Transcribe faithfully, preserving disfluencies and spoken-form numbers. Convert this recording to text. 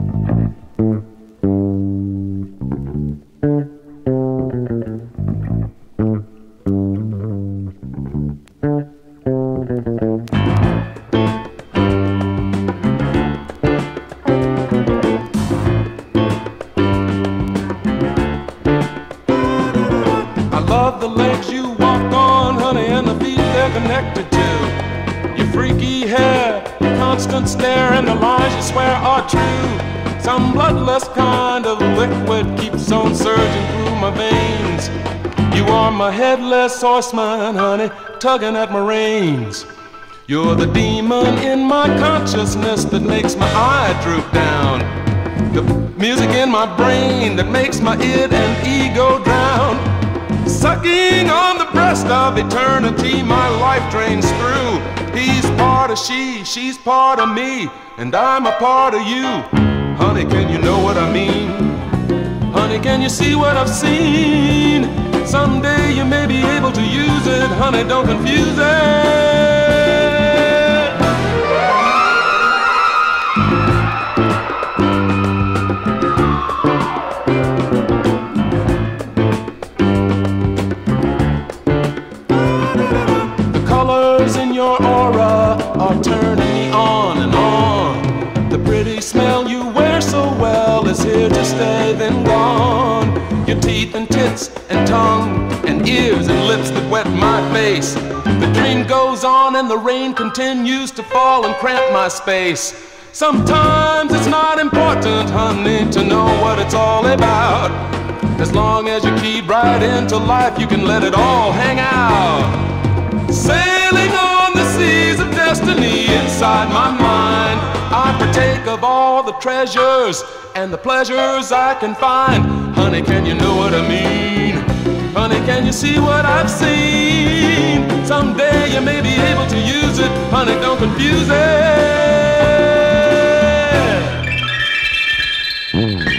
Love the legs you walk on, honey, and the feet they're connected to. Your freaky hair, your constant stare, and the lies you swear are true. Some bloodless kind of liquid keeps on surging through my veins. You are my headless horseman, honey, tugging at my reins. You're the demon in my consciousness that makes my eye droop down. The music in my brain that makes my id and ego drown. Sucking on the breast of eternity, my life drains through. He's part of she, she's part of me, and I'm a part of you. Honey, can you know what I mean? Honey, can you see what I've seen? Someday you may be able to use it. Honey, don't confuse it. Your aura are turning me on and on. The pretty smell you wear so well is here to stay, then gone. Your teeth and tits and tongue and ears and lips that wet my face. The dream goes on and the rain continues to fall and cramp my space. Sometimes it's not important, honey, to know what it's all about. As long as you keep right into life, you can let it all hang out. Sailing on the seas of destiny inside my mind, I partake of all the treasures and the pleasures I can find. Honey, can you know what I mean? Honey, can you see what I've seen? Someday you may be able to use it. Honey, don't confuse it.